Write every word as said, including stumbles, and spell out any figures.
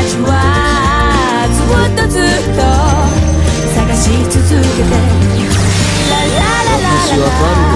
ちはずっとずっと探し続けてララララララ